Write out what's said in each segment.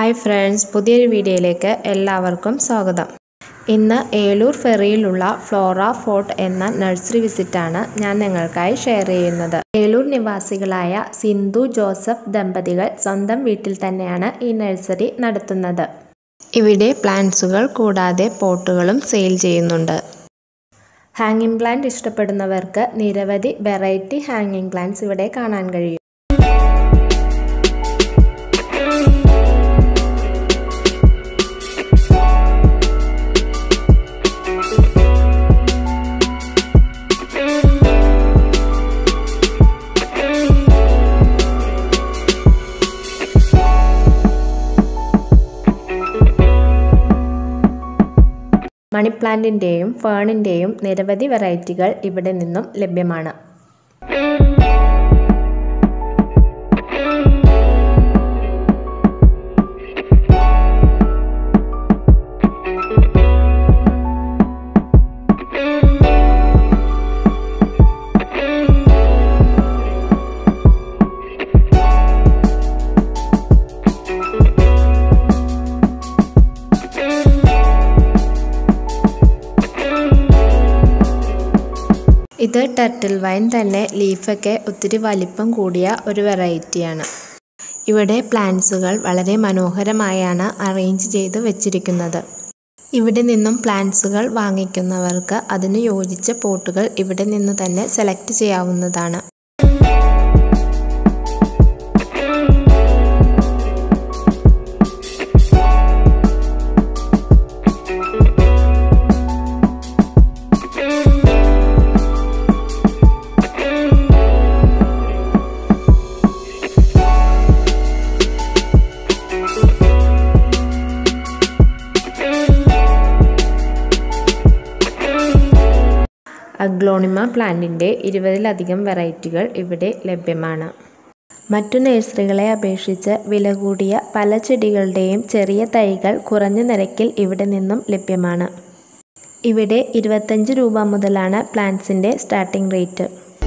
Hi friends, പുതിയൊരു വീഡിയോയിലേക്ക് എല്ലാവർക്കും സ്വാഗതം. ഇന്ന് ഏലൂർ ഫെറിയിലുള്ള ഫ്ലോറ ഫോർട്ട് എന്ന നഴ്സറി വിസിറ്റാണ് ഞാൻ നിങ്ങൾക്കായി ഷെയർ ചെയ്യുന്നത്. ഏലൂർ നിവാസികളായ സിന്ധു ജോസഫ് ദമ്പതികൾ സ്വന്തം വീട്ടിൽ തന്നെയാണ് ഈ നഴ്സറി നടത്തുന്നത്. ഇവിടെ പ്ലാന്റ്സുകൾ കൂടാതെ പോട്ടുകളും സെയിൽ ചെയ്യുന്നുണ്ട്. ഹാങ്ങിങ് പ്ലാന്റ് ഇഷ്ടപ്പെടുന്നവർക്ക് നിരവധി വെറൈറ്റി ഹാങ്ങിങ് പ്ലാന്റ്സ് ഇവിടെ കാണാൻ കഴിയും. മണി പ്ലാന്റിൻ്റെയും ഫേണിൻ്റെയും നിരവധി വെറൈറ്റികൾ ഇവിടെ നിന്നും ലഭ്യമാണ്. ഇത് ടർട്ടിൽ വൈൻ തന്നെ, ലീഫൊക്കെ ഒത്തിരി വലിപ്പം കൂടിയ ഒരു വെറൈറ്റിയാണ്. ഇവിടെ പ്ലാന്റ്സുകൾ വളരെ മനോഹരമായാണ് അറേഞ്ച് ചെയ്ത് വെച്ചിരിക്കുന്നത്. ഇവിടെ നിന്നും പ്ലാന്റ്സുകൾ വാങ്ങിക്കുന്നവർക്ക് അതിന് യോജിച്ച പോട്ടുകൾ ഇവിടെ നിന്ന് തന്നെ സെലക്ട് ചെയ്യാവുന്നതാണ്. അഗ്ലോണിമ പ്ലാന്റിൻ്റെ 20-ലധികം വെറൈറ്റികൾ ഇവിടെ ലഭ്യമാണ്. മറ്റു നഴ്സറികളെ അപേക്ഷിച്ച് വില കൂടിയ പല ചെടികളുടെയും ചെറിയ തൈകൾ കുറഞ്ഞ നിരക്കിൽ ഇവിടെ നിന്നും ലഭ്യമാണ്. ഇവിടെ 25 രൂപ മുതലാണ് പ്ലാന്റ്സിൻ്റെ സ്റ്റാർട്ടിംഗ് റേറ്റ്.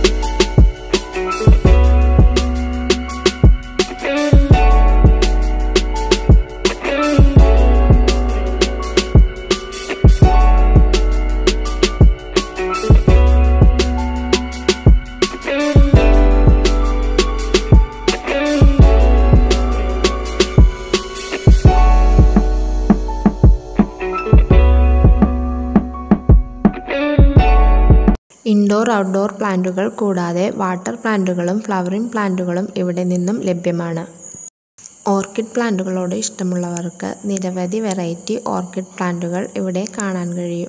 ഇൻഡോർ ഔട്ട്ഡോർ പ്ലാന്റുകൾ കൂടാതെ വാട്ടർ പ്ലാന്റുകളും ഫ്ലവറിംഗ് പ്ലാന്റുകളും ഇവിടെ നിന്നും ലഭ്യമാണ്. ഓർക്കിഡ് പ്ലാന്റുകളോട് ഇഷ്ടമുള്ളവർക്ക് നിരവധി വെറൈറ്റി ഓർക്കിഡ് പ്ലാന്റുകൾ ഇവിടെ കാണാൻ കഴിയും.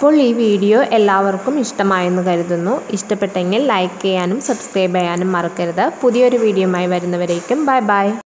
അപ്പോൾ ഈ വീഡിയോ എല്ലാവർക്കും ഇഷ്ടമായെന്ന് കരുതുന്നു. ഇഷ്ടപ്പെട്ടെങ്കിൽ ലൈക്ക് ചെയ്യാനും സബ്സ്ക്രൈബ് ചെയ്യാനും മറക്കരുത്. പുതിയൊരു വീഡിയോയുമായി വരുന്നവരേക്കും ബൈ ബൈ.